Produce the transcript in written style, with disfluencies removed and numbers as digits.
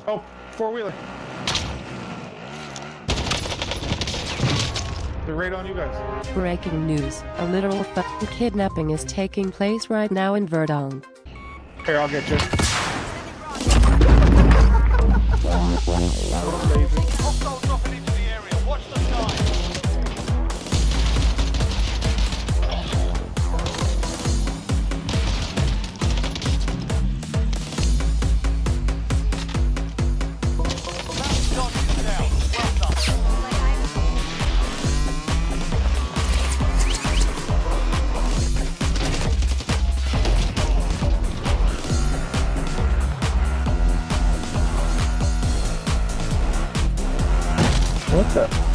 Oh, four-wheeler. They're right on you guys. Breaking news. A literal fucking kidnapping is taking place right now in Verdun. Here, I'll get you. Hostiles dropping into the area. Watch the sky. What the?